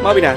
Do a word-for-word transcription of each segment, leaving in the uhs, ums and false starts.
មកពីណា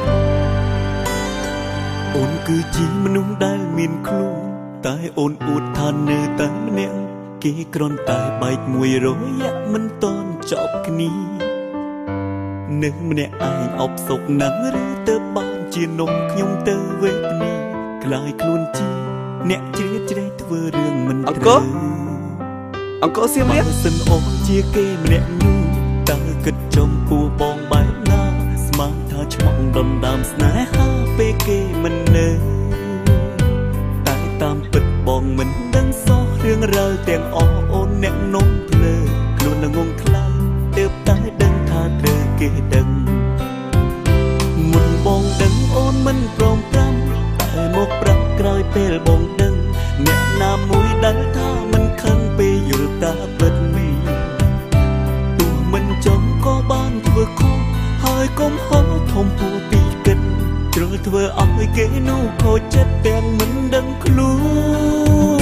អូនគឺជាមនុស្សដែលមានខ្លួនតែអូនអួតថានៅតែម្នាក់គេគ្រាន់តែបែកមួយរយៈមិនតន់ចប់គ្នានៅម្នាក់ឯងអបសុកណាស់ឬទៅបានជានំខ្ញុំទៅវេទនាខ្លាយខ្លួនជាអ្នកជ្រៀតជ្រែកធ្វើរឿងមិនត្រូវអង្គសៀមរាបសិនអូនជាគេម្នាក់នោះតើគិតចំពោះបងបែបណាស្មានថាឆ្មក់ដុនដាមស្នេហាពេលគេមិននៅតែតាមពិតបងមិនដឹងសោះរឿងរ៉ាវទាំងអស់អូនអ្នកនំភ្លើខ្លួនងងខ្លាំងទើបតែដឹងថាត្រូវគេដឹងមុនបងដឹងអូនមិនព្រមប្រាំតែមកប្រាប់ក្រោយពេលបងដឹងអ្នកណាមួយដែលថាមិនខឹងពេលយល់តាពិតនេះទោះមិនចង់ក៏បានធ្វើខុសហើយកុំហៅធំពោះពីគិតជ្រុលធ្វើឲ្យគេនោះខូចចិត្តទាំងមិនដឹងខ្លួន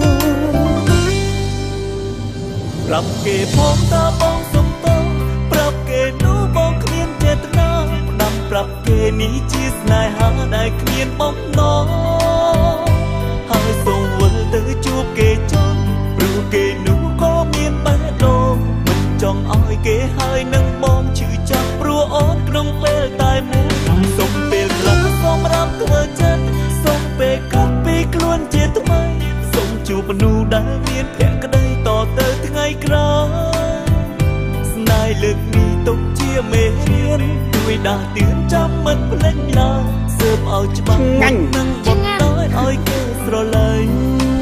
ប្រាប់គេផងតាបងសុំតោប្រាប់គេនោះបងគ្មានចេតនាផ្ដាំប្រាប់គេនេះជាស្នេហាដែលគ្មានបំណងហើយសូមវិលទៅជួបគេចង់ព្រោះគេនោះក៏មានបេះដូងមិនចង់ឲ្យគេហើយនឹងបងឈឺចាប់ព្រោះអូនក្នុងពេលតែមួយសូមពេលខ្លះសូមរាប់ធ្វើចិត្តសូមពេលកាត់ពីខ្លួនជាថ្មីសូមជួបមនុស្សដែលមានភក្តីតទៅថ្ងៃក្រោយស្នេហ៍លើកនេះទុកជាមេរៀនជួយដាស់តឿនចាំមិនភ្លេចឡើយស៊ើបឲ្យច្បាស់នឹងបន្តឲ្យគេស្រឡាញ់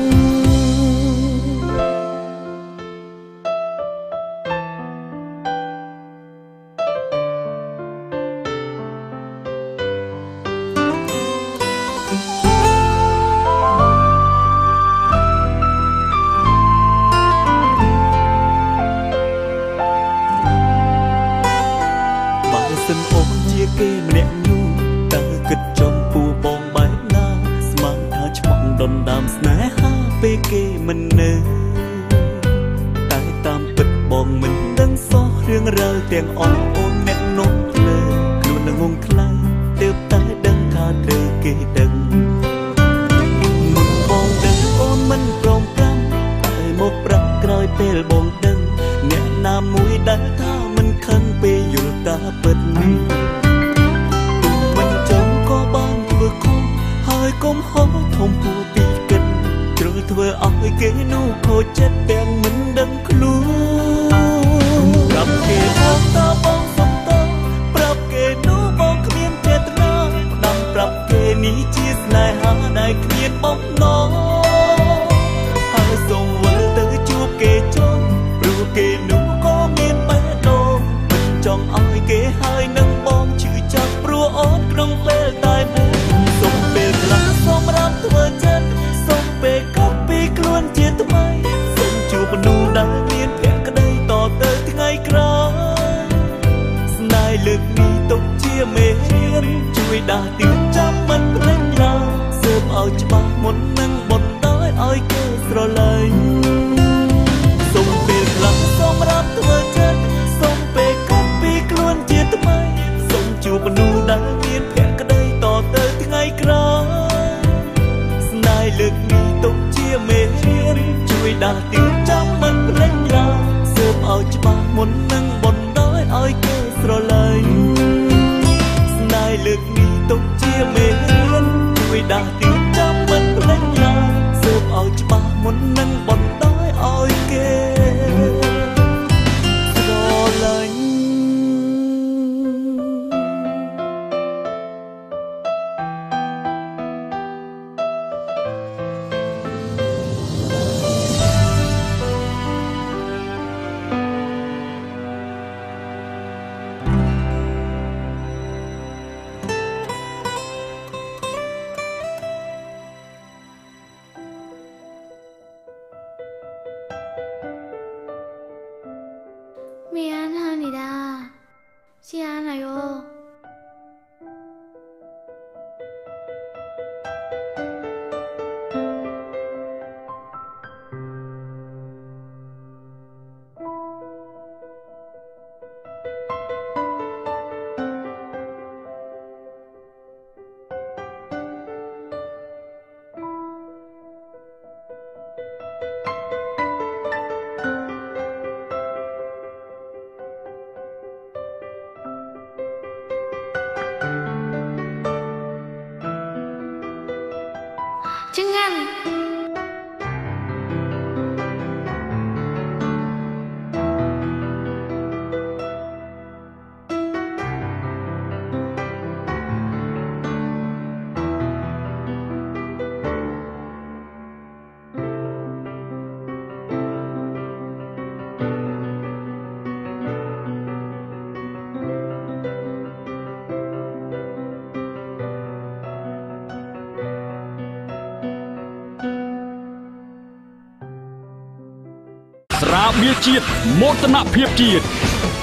សិនអូនជាគេម្នាក់នោះតើគិតចំពោះបងបែបណាស្មានថាឆ្មក់ដុនដាមស្នេហាពេលគេមិននៅតែតាមពិតបងមិនដឹងសោះរឿងរ៉ាវទាំងអស់អូនអ្នកនោះភ្លើខ្លួនងងខ្លាំងទើបតែដឹងថាត្រូវគេដឹងមុនបងដឹងអូនមិនព្រមប្រាំតែមកប្រាប់ក្រោយពេលបងដឹងអ្នកណាមួយដែលថាមិនខឹងពេលយល់តាពិតនេះមិនចង់ក៏បានធ្វើខុសហើយកុំហៅធំពោះពីគិតជ្រុលធ្វើឲ្យគេនោះខូចចិត្តទាំងមិនដឹងខ្លួនប្រាប់គេផងតបងសុំតប្រាប់គេនោះបងគ្មានចេតនាផ្ដាំប្រាប់គេនេះជាស្នេហាដែលគ្មានបំណងហើយសូមវិលទៅជួបគេចង់ព្រោះគេនោះក៏មានបេះដូងមិនចង់ឲ្យគេហើយនឹងបងឈឺចាប់ព្រោះអូនក្នុងពេលតែមួយសូមពេលខ្លះសូមរាប់ធ្វើចិត្តសូមពេលកាត់ពីខ្លួនជាថ្មីសូមជួបមនុស្សដែលមានភក្តីតទៅថ្ងៃក្រោយស្នេហ៍លើកនេះទុកជាមេរៀនជួយដាស់តឿនចាំមិនភ្លេចឡើយស៊ើបឲ្យច្បាស់មុននឹងបន្តឲ្យគេស្រឡាញ់សូមពេលខ្លះសូមរាប់ធ្វើចិត្តសូមពេលកាត់ពីខ្លួនជាថ្មីសូមជួបមនុស្សដែលមានភក្តីតទៅថ្ងៃក្រោយស្នេហ៍លើកនេះទុកជាមេរៀនជួយដាស់តឿនចាំមិនភ្លេចឡើយស៊ើបឲ្យច្បាស់មុននឹងបន្តឲ្យគេស្រឡាញ់ស្នេហ៍លើកនេះទុកជាមេរៀនជួយដាស់តឿនចាំមិនភ្លេចឡើយស៊ើបឲ្យច្បាស់មុននឹងបៀលជាតិមោទនភាពជាតិ